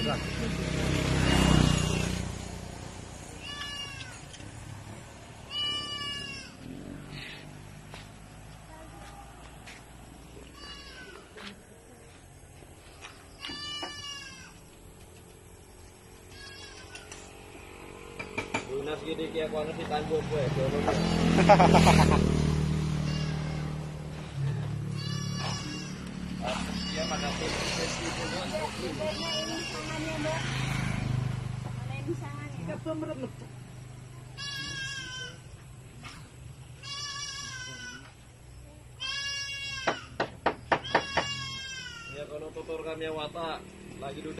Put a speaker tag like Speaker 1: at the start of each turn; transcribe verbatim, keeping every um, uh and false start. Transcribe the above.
Speaker 1: Lunas gini kayak kono di tangguh gue. Iya makasih.
Speaker 2: Ini sangannya, Mbak. Mana ini sangannya?
Speaker 3: Kepemerem.
Speaker 1: Ya kalau tutur kami watak lagi duduk.